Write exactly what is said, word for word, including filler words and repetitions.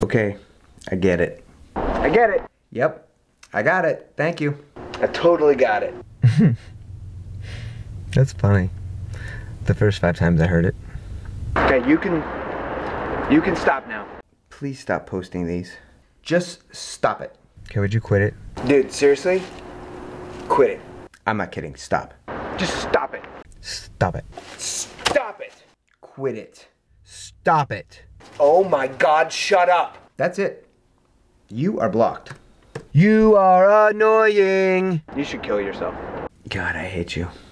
okay. I get it. I get it. Yep. I got it. Thank you. I totally got it. That's funny. The first five times I heard it. Okay, you can... You can stop now. Please stop posting these. Just stop it. Okay, would you quit it? Dude, seriously? Quit it. I'm not kidding. Stop. Just stop it. Stop it. Stop it. Quit it. Stop it. Oh my God, shut up. That's it. You are blocked. You are annoying. You should kill yourself. God, I hate you.